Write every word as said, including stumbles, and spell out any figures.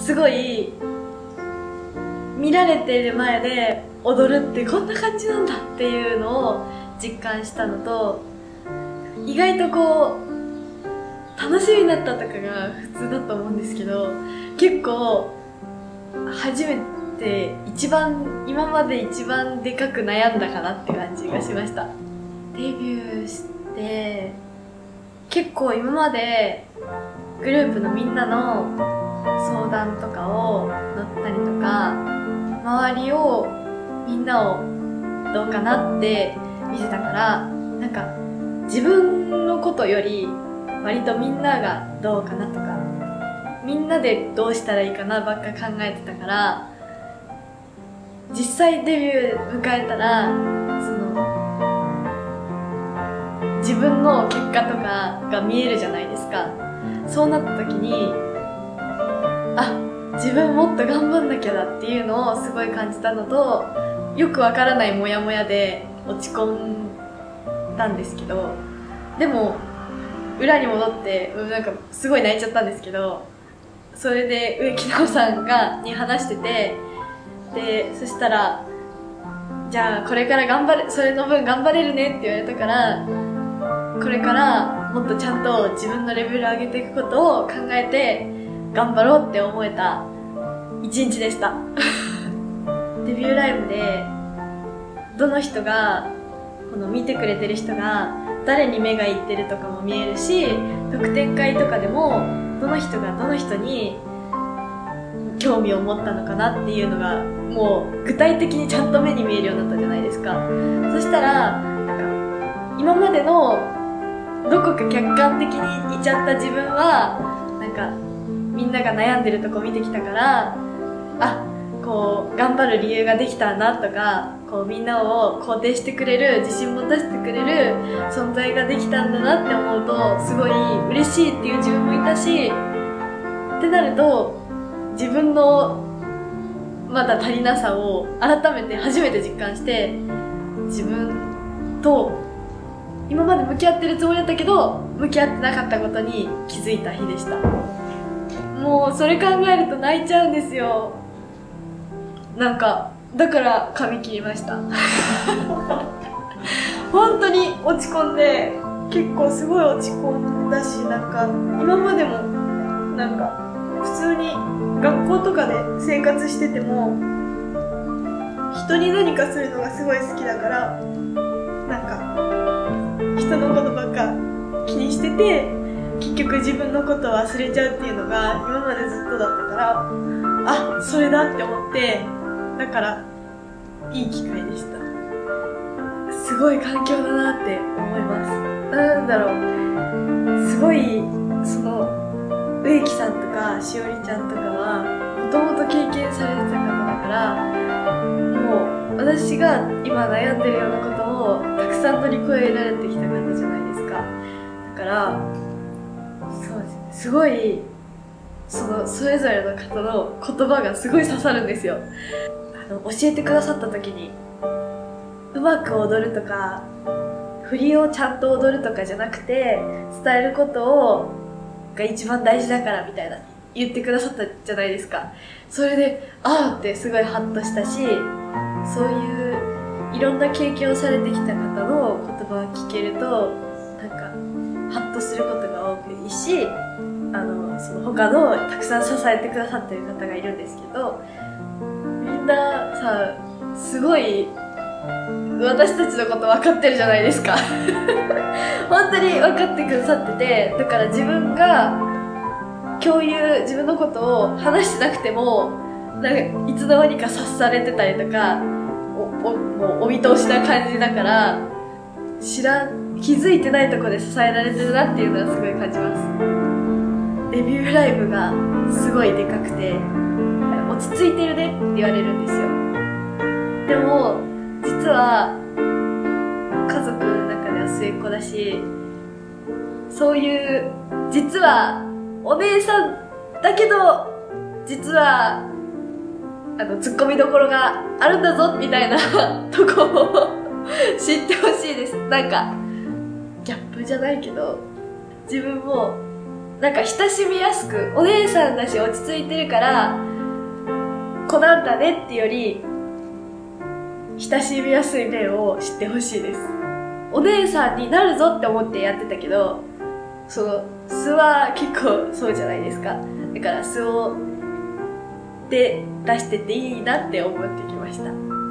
すごい見られている前で踊るってこんな感じなんだっていうのを実感したのと、意外とこう楽しみになったとかが普通だと思うんですけど、結構初めて一番今まで一番でかく悩んだかなって感じがしました。デビューして結構今までグループのみんなの相談とかを乗ったりとか、周りをみんなをどうかなって見せたから、なんか自分のことより割とみんながどうかなとか、みんなでどうしたらいいかなばっか考えてたから、実際デビュー迎えたらその自分の結果とかが見えるじゃないですか。そうなった時に、あ、自分もっと頑張んなきゃだっていうのをすごい感じたのと、よくわからないモヤモヤで落ち込んだんですけど、でも裏に戻ってなんかすごい泣いちゃったんですけど、それで植木直さんがに話してて、でそしたらじゃあこれから頑張れ、それの分頑張れるねって言われたから、これからもっとちゃんと自分のレベル上げていくことを考えて頑張ろうって思えた一日でしたデビューライブでどの人が、この見てくれてる人が誰に目がいってるとかも見えるし、特典会とかでもどの人がどの人に興味を持ったのかなっていうのがもう具体的にちゃんと目に見えるようになったじゃないですか。そしたらなんか今までのどこか客観的にいちゃった自分はなんかみんなが悩んでるとこ見てきたから、あ、こう頑張る理由ができたなとか、こうみんなを肯定してくれる、自信持たせてくれる存在ができたんだなって思うとすごい嬉しいっていう自分もいたし、ってなると自分のまだ足りなさを改めて初めて実感して、自分と今まで向き合ってるつもりだったけど向き合ってなかったことに気づいた日でした。もうそれ考えると泣いちゃうんですよ。なんかだから髪切りました本当に落ち込んで、結構すごい落ち込んだし、なんか今までもなんか普通に学校とかで生活してても人に何かするのがすごい好きだから、なんか人のことばっか気にしてて結局自分のことを忘れちゃうっていうのが今までずっとだったから、あ、それだって思って、だからいい機会でした。すごい環境だなって思います。なんだろう、すごいその植木さんとかしおりちゃんとかはもともと経験されてた方だから、もう私が今悩んでるようなことをたくさん乗り越えられてきた方じゃないですか。だからそうですね、すごいそのそれぞれの方の言葉がすごい刺さるんですよ。あの教えてくださった時に、うまく踊るとか振りをちゃんと踊るとかじゃなくて伝えることをが一番大事だからみたいな言ってくださったじゃないですか。それであーってすごいハッとしたし、そういういろんな経験をされてきた方の言葉を聞けるとなんかハッとすることが多くいいし、あのその他のたくさん支えてくださってる方がいるんですけど、みんなさすごい私たちのこと分かってるじゃないですか本当に分かってくださってて、だから自分が共有、自分のことを話してなくてもなんかいつの間にか察されてたりとか、おおもうお見通しな感じだから、知らん気づいてないところで支えられてるなっていうのはすごい感じます。デビューライブがすごいでかくて落ち着いてるねって言われるんですよ。でも実は家族の中では末っ子だし、そういう実はお姉さんだけど実はあのツッコミどころがあるんだぞみたいなとこを知ってほしいです。なんかギャップじゃないけど自分もなんか親しみやすく、お姉さんだし落ち着いてるから子なんだねってより親しみやすい面を知ってほしいです。お姉さんになるぞって思ってやってたけど、その素は結構そうじゃないですか。だから素をで出してていいなって思ってきました。